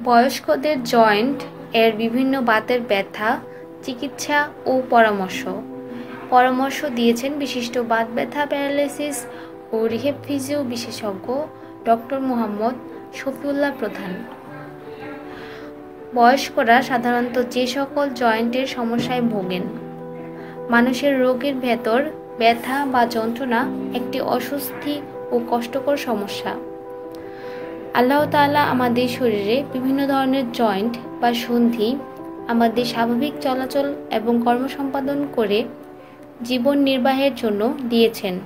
বয়স্কদের জয়েন্ট এর বিভিন্ন বাতের ব্যথা চিকিৎসা ও পরামর্শ দিয়েছেন বিশিষ্ট বাত ব্যথা প্যারালাইসিস ও রিহ্যাব ফিজিও বিশেষজ্ঞ ডক্টর মোহাম্মদ শফিউল্লাহ প্রধান। বয়স্করা সাধারণত যে সকল জয়েন্টের সমস্যায় ভোগেন, মানুষের রোগের ভেতর ব্যথা বা যন্ত্রণা একটি অস্বস্তি ও কষ্টকর সমস্যা। আল্লাহ তাআলা আমাদের শরীরে বিভিন্ন ধরনের জয়েন্ট বা সন্ধি আমাদের স্বাভাবিক চলাচল এবং কর্মসম্পাদন করে জীবন নির্বাহের জন্য দিয়েছেন।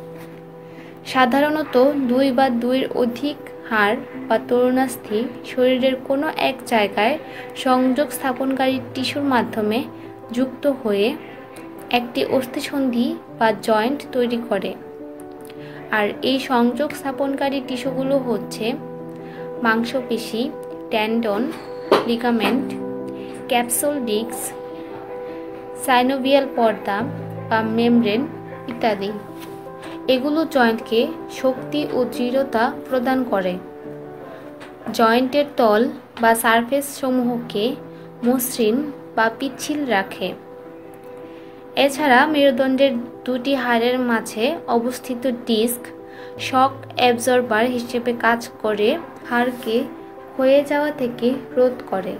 সাধারণত 2 বা 2-এর অধিক হাড় বা তরুণাস্থি শরীরের কোনো এক জায়গায় সংযোগ স্থাপনকারী টিস্যুর মাধ্যমে যুক্ত হয়ে একটি অস্থিসন্ধি বা জয়েন্ট তৈরি করে। আর এই সংযোগ স্থাপনকারী টিস্যুগুলো হচ্ছে মাংসপেশি, tendon, ligament, capsule disc, synovial পর্দা বা মেমব্রেন ইত্যাদি। এগুলো জয়েন্টকে শক্তি ও দৃঢ়তা প্রদান করে। জয়েন্টের তল বা সারফেস সমূহকে মসৃণ বা পিচ্ছিল রাখে। এছাড়া মেরুদণ্ডের 2টি হাড়ের মাঝে অবস্থিত ডিস্ক শক অ্যাবজর্বার হিসেবে কাজ করে হাড়কে ক্ষয়ে যাওয়া থেকে রোধ করে।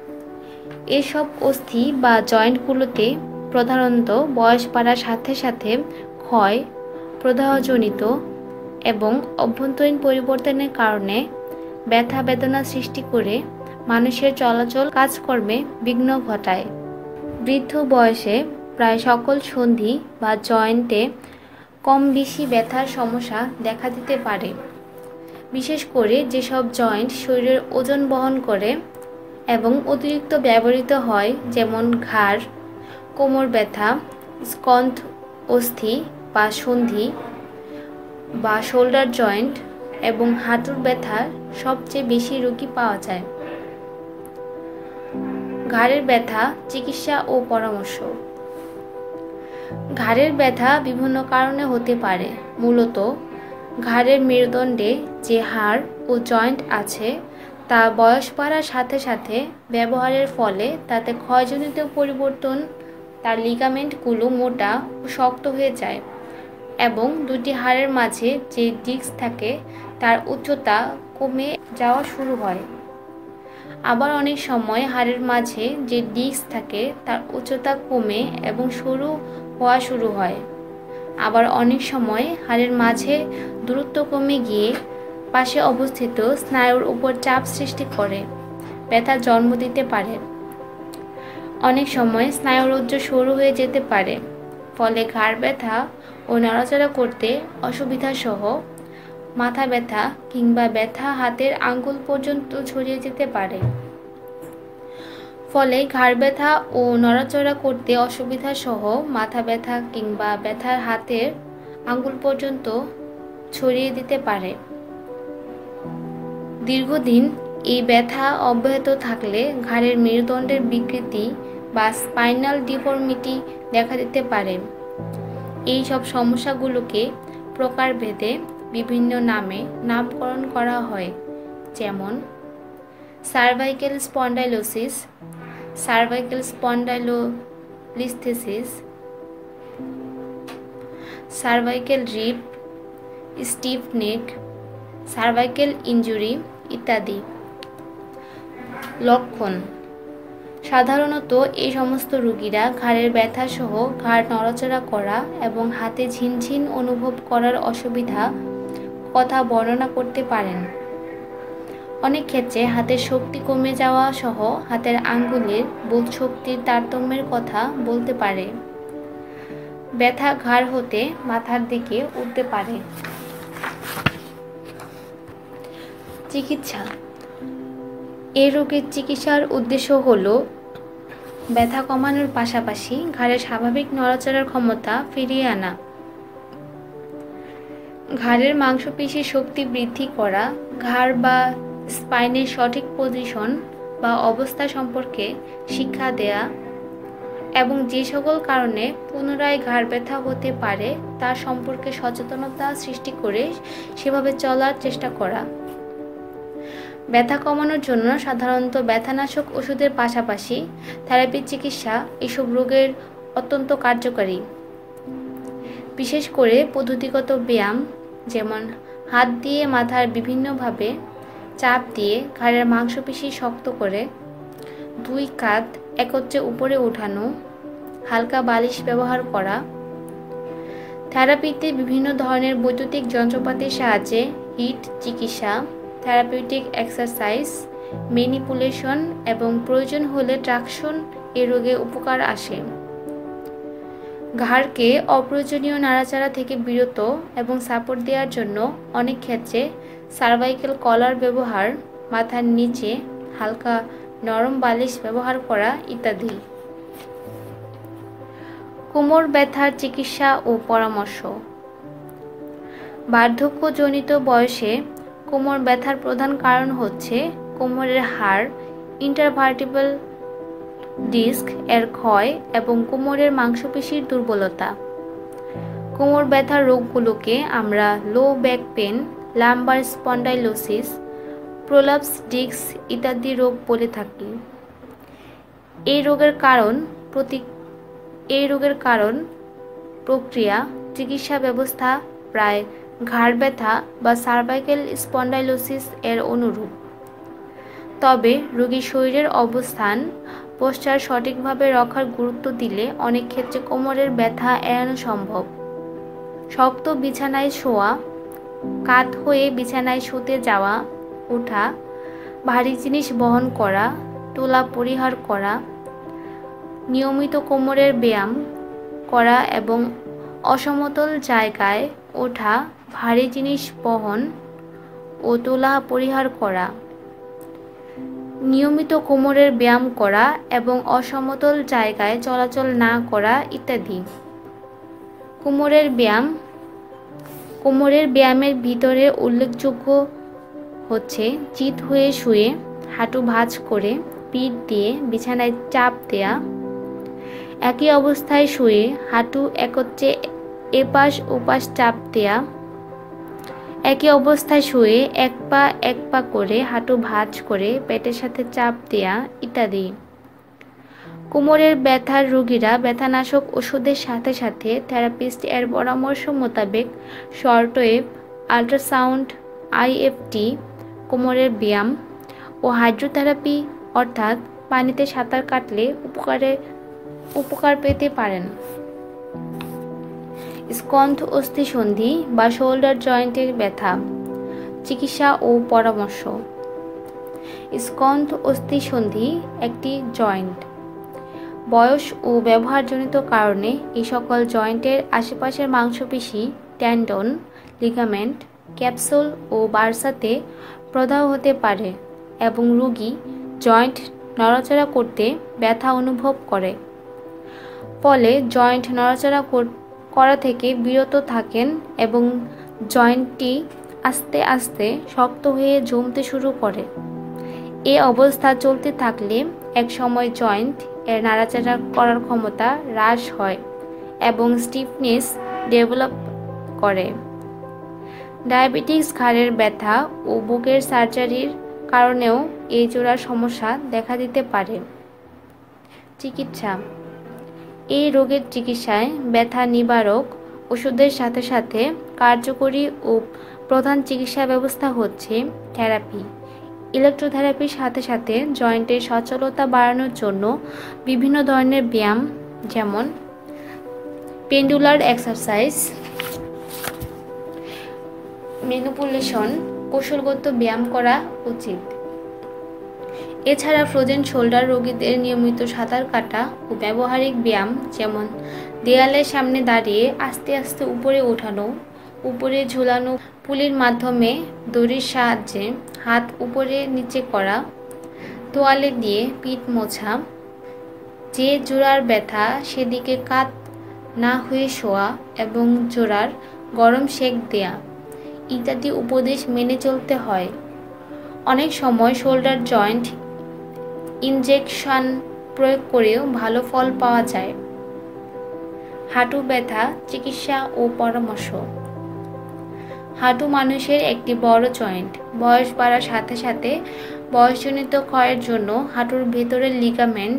এসব অস্থি বা জয়েন্টগুলোতে প্রধানত বয়স বাড়ার সাথে সাথে ক্ষয়, প্রদাহজনিত এবং অভ্যন্তরীণ পরিবর্তনের কারণে ব্যথা বেদনা সৃষ্টি করে মানুষের চলাচল কাজকর্মে বিঘ্ন ঘটায়। বৃদ্ধ বয়সে প্রায় সকল সন্ধি বা জয়েন্টে কম বেশি ব্যথার সমস্যা দেখা দিতে পারে। বিশেষ করে যেসব জয়েন্ট শরীরের ওজন বহন করে এবং অতিরিক্ত ব্যবহৃত হয়, যেমন ঘাড়, কোমর ব্যথা, স্কন্ধ অস্থি বা সন্ধি বা শোল্ডার জয়েন্ট এবং হাঁটুর ব্যথার সবচেয়ে বেশি রোগী পাওয়া যায়। ঘাড়ের ব্যথা চিকিৎসা ও পরামর্শ। ঘাড়ের ব্যথা বিভিন্ন কারণে হতে পারে। মূলত ঘাড়ের মেরুদণ্ডে যে হাড় ও জয়েন্ট আছে তা বয়স বাড়ার সাথে সাথে ব্যবহারের ফলে তাতে ক্ষয়জনিত পরিবর্তন, তার লিগামেন্টগুলো মোটা ও শক্ত হয়ে যায় এবং 2টি হাড়ের মাঝে যে ডিস্ক থাকে তার উচ্চতা কমে যাওয়া শুরু হয়। আবার অনেক সময় হাড়ের মাঝে যে ডিস্ক থাকে তার উচ্চতা কমে এবং সরু হওয়া শুরু হয়। আবার অনেক সময় হাড়ের মাঝে দূরত্ব কমে গিয়ে পাশে অবস্থিত স্নায়ুর উপর চাপ সৃষ্টি করে ব্যথার জন্ম দিতে পারে। অনেক সময় স্নায়ুরজ্জ সরু হয়ে যেতে পারে, ফলে ঘাড় ব্যথা ও নড়াচড়া করতে অসুবিধা সহ মাথা ব্যথা কিংবা ব্যথা হাতের আঙ্গুল পর্যন্ত ছড়িয়ে যেতে পারে। ফলে ঘাড় ব্যথা ও নড়াচড়া করতে অসুবিধা সহ মাথা ব্যথা কিংবা ব্যথার হাতের আঙ্গুল পর্যন্ত ছড়িয়ে দিতে পারে। দীর্ঘদিন এই ব্যথা অব্যাহত থাকলে ঘাড়ের মেরুদণ্ডের বিকৃতি বা স্পাইনাল ডিফর্মিটি দেখা দিতে পারে। এই সব সমস্যাগুলোকে প্রকারভেদে বিভিন্ন নামে নামকরণ করা হয়, যেমন cervical spondylosis, cervical spondylolisthesis, cervical rib, stiff neck, cervical injury ইত্যাদি। লক্ষণ: সাধারণত এই সমস্ত রোগীরা ঘাড়ের ব্যথা সহ ঘাড় নড়াচড়া করা এবং হাতে ঝিনঝিন অনুভব করার অসুবিধা কথা বর্ণনা করতে পারেন। অনেক ক্ষেত্রে হাতের শক্তি কমে যাওয়া সহ হাতের আঙ্গুলের বোধশক্তির তারতম্যের কথা বলতে পারে। ব্যথা ঘাড় হতে মাথার দিকে উঠতে পারে। চিকিৎসা: এই রোগের চিকিৎসার উদ্দেশ্য হল ব্যথা কমানোর পাশাপাশি ঘাড়ের স্বাভাবিক নড়াচড়ার ক্ষমতা ফিরিয়ে আনা, ঘাড়ের মাংসপেশির শক্তি বৃদ্ধি করা, ঘাড় বা স্পাইনের সঠিক পজিশন বা অবস্থা সম্পর্কে শিক্ষা দেয়া এবং যে সকল কারণে পুনরায় ঘাড় ব্যথা হতে পারে তার সম্পর্কে সচেতনতা সৃষ্টি করে সেভাবে চলার চেষ্টা করা। ব্যথা কমানোর জন্য সাধারণত ব্যথানাশক ওষুধের পাশাপাশি থেরাপি চিকিৎসা এসব রোগের অত্যন্ত কার্যকারী। বিশেষ করে পদ্ধতিগত ব্যায়াম, যেমন হাত দিয়ে মাথার বিভিন্নভাবে চাপ দিয়ে ঘাড়ের মাংসপেশি শক্ত করে, দুই কাঁধ একত্রে উপরে ওঠানো, হালকা বালিশ ব্যবহার করা। থেরাপিতে বিভিন্ন ধরনের বৈদ্যুতিক যন্ত্রপাতির সাহায্যে হিট চিকিৎসা, থেরাপিউটিক এক্সারসাইজ, ম্যানিপুলেশন এবং প্রয়োজন হলে ট্রাকশন এ রোগে উপকার আসে। ঘাড়কে অপ্রয়োজনীয় নাড়াচাড়া থেকে বিরত এবং সাপোর্ট দেওয়ার জন্য অনেক ক্ষেত্রে সার্ভাইকাল কলার ব্যবহার, মাথার নিচে হালকা নরম বালিশ ব্যবহার করা ইত্যাদি। কোমর ব্যথার চিকিৎসা ও পরামর্শ। বার্ধক্যজনিত বয়সে কোমর ব্যথার প্রধান কারণ হচ্ছে কোমরের হাড়, ইন্টারভার্টিব্রাল ডিস্ক এর ক্ষয় এবং কোমরের মাংসপেশির দুর্বলতা। কোমর ব্যথার রোগগুলোকে আমরা low back pain, lumbar spondylosis, prolapse disc ইত্যাদি রোগ বলে থাকি। এই রোগের কারণ প্রক্রিয়া, চিকিৎসা ব্যবস্থা প্রায় ঘাড় ব্যথা বা সার্ভাইকাল স্পন্ডাইলোসিস এর অনুরূপ। তবে রোগীর শরীরের অবস্থান, পোস্চার সঠিকভাবে রাখার গুরুত্ব দিলে অনেক ক্ষেত্রে কোমরের ব্যথা এড়ানো সম্ভব। শক্ত বিছানায় শোয়া, কাত হয়ে বিছানায় শুতে যাওয়া, ওঠা, ভারী জিনিস বহন করা, তোলা পরিহার করা, নিয়মিত কোমরের ব্যায়াম করা এবং অসমতল জায়গায় ওঠা, ভারী জিনিস বহন ও তোলা পরিহার করা, নিয়মিত কোমরের ব্যায়াম করা এবং অসমতল জায়গায় চলাচল না করা ইত্যাদি। কোমরের ব্যায়ামের ভিতরে উল্লেখযোগ্য হচ্ছে চিত হয়ে শুয়ে, হাঁটু ভাঁজ করে পিঠ দিয়ে বিছানায় চাপ দেয়া, একই অবস্থায় শুয়ে হাঁটু একত্রে এপাশ ওপাশ চাপ দেয়া, একই অবস্থায় শুয়ে এক পা করে হাঁটু ভাঁজ করে পেটের সাথে চাপ দেয়া ইত্যাদি। কোমরের ব্যথার রোগীরা ব্যথানাশক ওষুধের সাথে সাথে থেরাপিস্ট এর পরামর্শ মোতাবেক শর্টওয়েভ, আল্ট্রাসাউন্ড, আইএফটি, কোমরের ব্যায়াম ও হাইড্রোথেরাপি অর্থাৎ পানিতে সাঁতার কাটলে উপকার পেতে পারেন। স্কন্ধ অস্থিসন্ধি বা শোল্ডার জয়েন্টের ব্যথা, চিকিৎসা ও পরামর্শ। স্কন্ধ অস্থিসন্ধি একটি জয়েন্ট। বয়স ও ব্যবহারজনিত কারণে এই সকল জয়েন্টের আশেপাশের মাংসপেশি, টেন্ডন, লিগামেন্ট, ক্যাপসুল ও বার্সাতে প্রদাহ হতে পারে এবং রোগী জয়েন্ট নড়াচড়া করতে ব্যথা অনুভব করে। ফলে জয়েন্ট নড়াচড়া করা থেকে বিরত থাকেন এবং জয়েন্টটি আস্তে আস্তে শক্ত হয়ে জমতে শুরু করে। এই অবস্থা চলতে থাকলে একসময় জয়েন্ট এর নাড়াচাড়া করার ক্ষমতা হ্রাস হয় এবং স্টিফনেস ডেভেলপ করে। ডায়াবেটিস, ঘাড়ের ব্যথা ও বুকের সার্জারির কারণেও এই জোড়ার সমস্যা দেখা দিতে পারে। চিকিৎসা। এই রোগের চিকিৎসায় ব্যথা নিবারক ওষুধের সাথে সাথে কার্যকরী ও প্রধান চিকিৎসা ব্যবস্থা হচ্ছে থেরাপি। ইলেকট্রোথেরাপির সাথে সাথে জয়েন্টের সচলতা বাড়ানোর জন্য বিভিন্ন ধরনের ব্যায়াম, যেমন পেন্ডুলার এক্সারসাইজ, ম্যানিপুলেশন, কৌশলগত ব্যায়াম করা উচিত। এছাড়া ফ্রোজেন শোল্ডার রোগীদের নিয়মিত সাঁতার কাটা ও ব্যবহারিক ব্যায়াম, যেমন দেয়ালের সামনে দাঁড়িয়ে আস্তে আস্তে উপরে ওঠানো, উপরে ঝুলানো পুলির মাধ্যমে দড়ির সাহায্যে হাত উপরে নিচে করা, তোয়ালে দিয়ে পিঠ মোছা, যে জোড়ার ব্যথা সেদিকে কাত না হয়ে শোয়া এবং জোড়ার গরম সেক দেয়া ইত্যাদি উপদেশ মেনে চলতে হয়। অনেক সময় শোল্ডার জয়েন্ট ইনজেকশন প্রয়োগ করেও ভালো ফল পাওয়া যায়। হাঁটু ব্যথা চিকিৎসা ও পরামর্শ। হাঁটু মানুষের একটি বড় জয়েন্ট। বয়স বাড়ার সাথে সাথে বয়সজনিত ক্ষয়ের জন্য হাঁটুর ভেতরের লিগামেন্ট,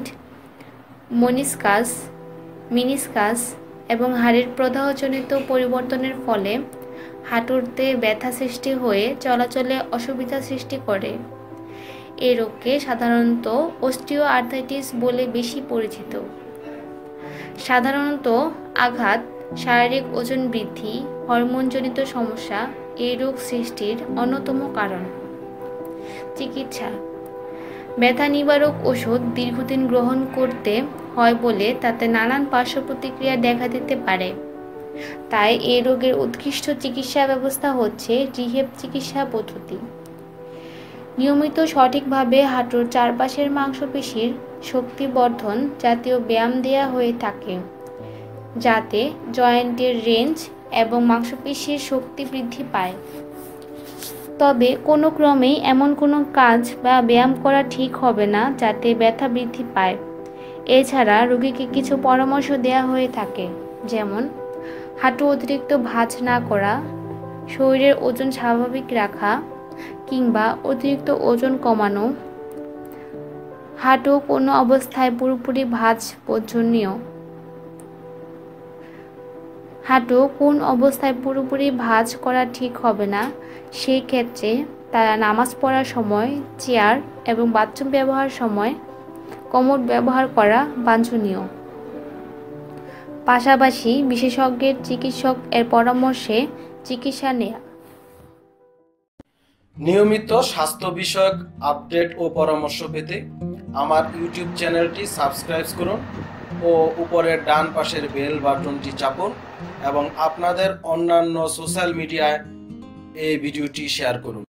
মিনিসকাস এবং হাড়ের প্রদাহজনিত পরিবর্তনের ফলে হাঁটুতে ব্যথা সৃষ্টি হয়ে চলাচলে অসুবিধা সৃষ্টি করে। এই রোগকে সাধারণত অস্টিওআর্থ্রাইটিস বলে বেশি পরিচিত। সাধারণত আঘাত, শারীরিক ওজন বৃদ্ধি, হরমোনজনিত সমস্যা এই রোগ সৃষ্টির অন্যতম কারণ। চিকিৎসা: ব্যথা নিবারক ওষুধ দীর্ঘদিন গ্রহণ করতে হয় বলে তাতে নানান পার্শ্ব প্রতিক্রিয়া দেখা দিতে পারে। তাই এই রোগের উৎকৃষ্ট চিকিৎসা ব্যবস্থা হচ্ছে রিহ্যাব চিকিৎসা পদ্ধতি। নিয়মিত সঠিকভাবে হাঁটুর চারপাশের মাংসপেশির শক্তিবর্ধন জাতীয় ব্যায়াম দেয়া হয়ে থাকে, যাতে জয়েন্টের রেঞ্জ এবং মাংসপেশির শক্তি বৃদ্ধি পায়। তবে কোনো ক্রমেই এমন কোনো কাজ বা ব্যায়াম করা ঠিক হবে না যাতে ব্যথা বৃদ্ধি পায়। এছাড়া রোগীকে কিছু পরামর্শ দেওয়া হয়ে থাকে, যেমন হাঁটু অতিরিক্ত ভাঁজ না করা, শরীরের ওজন স্বাভাবিক রাখা কিংবা অতিরিক্ত ওজন কমানো, হাঁটু কোনো অবস্থায় পুরোপুরি ভাঁজ বর্জনীয়। হাঁটু কোন অবস্থায় পুরোপুরি ভাঁজ করা ঠিক হবে না, সেই ক্ষেত্রে তারা নামাজ পড়ার সময়, চেয়ার এবং বাথরুম ব্যবহার সময় কোমর ব্যবহার করা বাঞ্ছনীয়। পাশাপাশি বিশেষজ্ঞের চিকিৎসকের পরামর্শে চিকিৎসা নেওয়া। নিয়মিত স্বাস্থ্য বিষয়ক আপডেট ও পরামর্শ পেতে আমার ইউটিউব চ্যানেলটি সাবস্ক্রাইব করুন ও উপরের ডান পাশের বেল বাটনটি চাপুন এবং আপনাদের অন্যান্য সোশ্যাল মিডিয়ায় এই ভিডিওটি শেয়ার করুন।